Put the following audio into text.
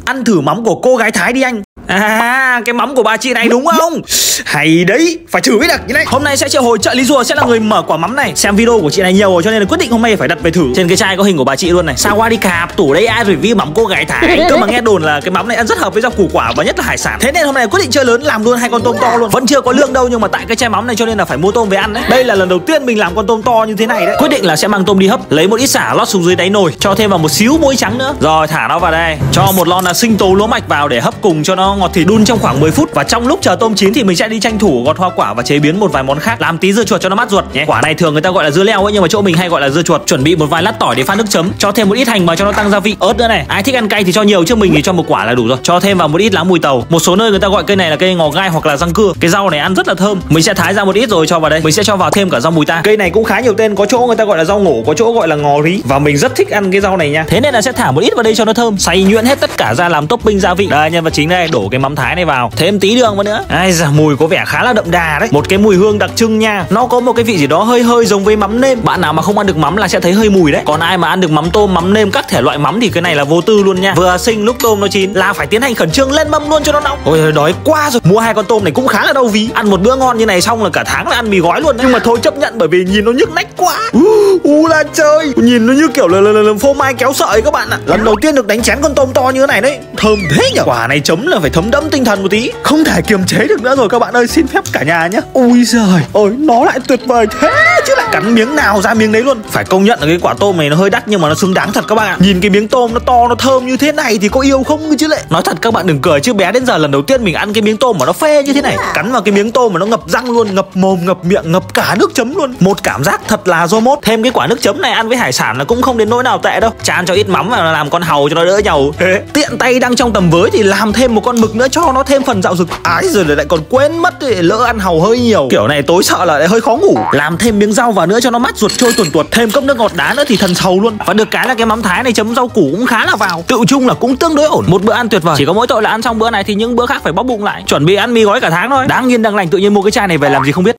Ăn thử mắm của cô gái Thái đi anh. À, cái mắm của bà chị này đúng không? Hay đấy, phải thử mới được như này. Hôm nay sẽ triệu hồi trợ lý rùa sẽ là người mở quả mắm này. Xem video của chị này nhiều rồi cho nên là quyết định hôm nay phải đặt về thử. Trên cái chai có hình của bà chị luôn này. Sao qua đi cạp, tủ đây ai review mắm cô gái Thái. Cơ mà nghe đồn là cái mắm này ăn rất hợp với rau củ quả và nhất là hải sản. Thế nên hôm nay quyết định chơi lớn làm luôn 2 con tôm to luôn. Vẫn chưa có lương đâu nhưng mà tại cái chai mắm này cho nên là phải mua tôm về ăn đấy. Đây là lần đầu tiên mình làm con tôm to như thế này đấy. Quyết định là sẽ mang tôm đi hấp, lấy một ít sả lót xuống dưới đáy nồi, cho thêm vào một xíu muối trắng nữa. Rồi thả nó vào đây. Cho một lon là sinh tố lúa mạch vào để hấp cùng cho nó ngọt thịt, đun trong khoảng 10 phút. Và trong lúc chờ tôm chín thì mình sẽ đi tranh thủ gọt hoa quả và chế biến một vài món khác. Làm tí dưa chuột cho nó mát ruột nhé. Quả này thường người ta gọi là dưa leo ấy nhưng mà chỗ mình hay gọi là dưa chuột. Chuẩn bị một vài lát tỏi để pha nước chấm, cho thêm một ít hành vào cho nó tăng gia vị, ớt nữa này. Ai thích ăn cay thì cho nhiều chứ mình thì cho một quả là đủ rồi. Cho thêm vào một ít lá mùi tàu. Một số nơi người ta gọi cây này là cây ngò gai hoặc là răng cưa. Cái rau này ăn rất là thơm. Mình sẽ thái ra một ít rồi cho vào đây. Mình sẽ cho vào thêm cả rau mùi ta. Cây này cũng khá nhiều tên, có chỗ người ta gọi là rau ngổ, có chỗ gọi là ngò rí và mình rất thích ăn cái rau này nha. Thế nên là sẽ thả một ít vào đây cho nó thơm. Xay nhuyễn hết tất cả ra làm topping gia vị. Đây nhân vật chính đây, đổ cái mắm Thái này vào, thêm tí đường vào nữa. Ai da, mùi có vẻ khá là đậm đà đấy. Một cái mùi hương đặc trưng nha. Nó có một cái vị gì đó hơi hơi giống với mắm nêm. Bạn nào mà không ăn được mắm là sẽ thấy hơi mùi đấy. Còn ai mà ăn được mắm tôm, mắm nêm các thể loại mắm thì cái này là vô tư luôn nha. Vừa xinh lúc tôm nó chín là phải tiến hành khẩn trương lên mâm luôn cho nó nóng. Ôi đói quá rồi. Mua 2 con tôm này cũng khá là đau ví. Ăn một bữa ngon như này xong là cả tháng là ăn mì gói luôn đấy. Nhưng mà thôi chấp nhận bởi vì nhìn nó nhức nách quá. Là trời, nhìn nó như kiểu là phô mai kéo sợi các bạn ạ. Lần đầu tiên được đánh chén con tôm to như thế này đấy. Thơm thế nhỉ. Quả này chấm là phải thấm đẫm tinh thần một tí. Không thể kiềm chế được nữa rồi các bạn ơi, xin phép cả nhà nhé. Ôi giời ơi, nó lại tuyệt vời thế chứ lại cắn miếng nào ra miếng đấy luôn. Phải công nhận là cái quả tôm này nó hơi đắt nhưng mà nó xứng đáng thật các bạn ạ. Nhìn cái miếng tôm nó to, nó thơm như thế này thì có yêu không chứ lệ. Nói thật các bạn đừng cười chứ bé đến giờ lần đầu tiên mình ăn cái miếng tôm mà nó phê như thế này. Cắn vào cái miếng tôm mà nó ngập răng luôn, ngập mồm, ngập miệng, ngập cả nước chấm luôn. Một cảm giác thật là do mốt. Thêm cái quả nước chấm này ăn với hải sản là cũng không đến nỗi nào tệ đâu. Chan cho ít mắm vào làm con hàu cho nó đỡ nhàu. Tiện tay đang trong tầm với thì làm thêm một con mực nữa cho nó thêm phần dạo dực. Ái rồi lại còn quên mất thì lỡ ăn hàu hơi nhiều. Kiểu này tối sợ là lại hơi khó ngủ. Làm thêm miếng rau vào nữa cho nó mát ruột trôi tuồn tuột. Thêm cốc nước ngọt đá nữa thì thần sầu luôn. Và được cái là cái mắm Thái này chấm rau củ cũng khá là vào. Tự chung là cũng tương đối ổn. Một bữa ăn tuyệt vời. Chỉ có mỗi tội là ăn xong bữa này thì những bữa khác phải bóp bụng lại. Chuẩn bị ăn mì gói cả tháng thôi. Đáng yên đang lành tự nhiên mua cái chai này về làm gì không biết.